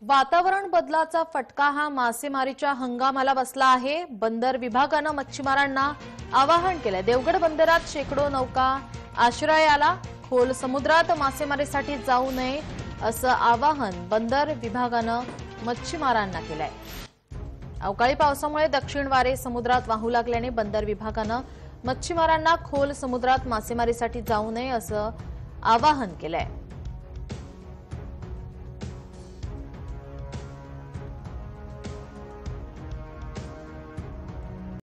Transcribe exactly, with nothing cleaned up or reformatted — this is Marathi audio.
वातावरण बदलाचा फटका हा मासेमारीच्या हंगामाला बसला आहे। बंदर विभागानं मच्छीमारांना आवाहन केलंय। देवगड बंदरात शेकडो नौका आश्रयाला, खोल समुद्रात मासेमारीसाठी जाऊ नये असं आवाहन बंदर विभागानं मच्छीमारांना केलंय। अवकाळी पावसामुळे दक्षिण वारे समुद्रात वाहू लागल्याने बंदर विभागानं मच्छीमारांना खोल समुद्रात मासेमारीसाठी जाऊ नये असं आवाहन केलंय।